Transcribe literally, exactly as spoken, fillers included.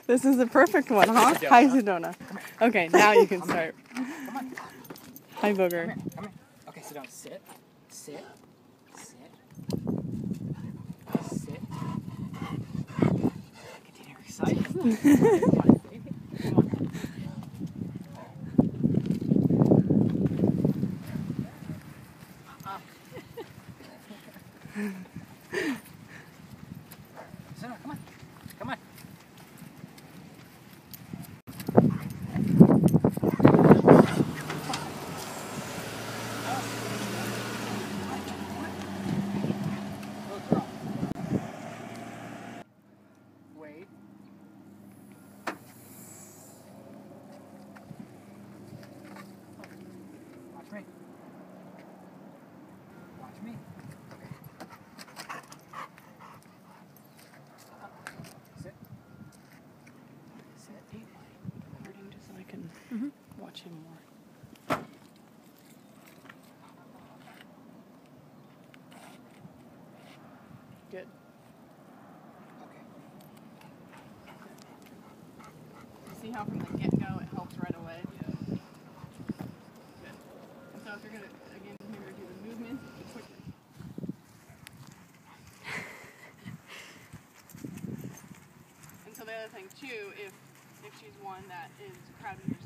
This is the perfect one, huh? Sedona. Hi, Sedona. Okay, now you can start. Come on. Hi, Booger. Come here. Come here. Okay, sit down. Sit. Sit. Sit. Sit. Continue excited. Come on, baby. Come on. Up. Sit down. Come on. Come on. Wait. Watch me. Watch me. Okay. Up. Sit. Sit. Recording just so I can Mm-hmm. watch him more. Good. Okay. See how from the get-go it helps right away? Yeah. Good. And so if you're going to, again, here do the movement quickly. And so the other thing too, if if she's one that is crowding your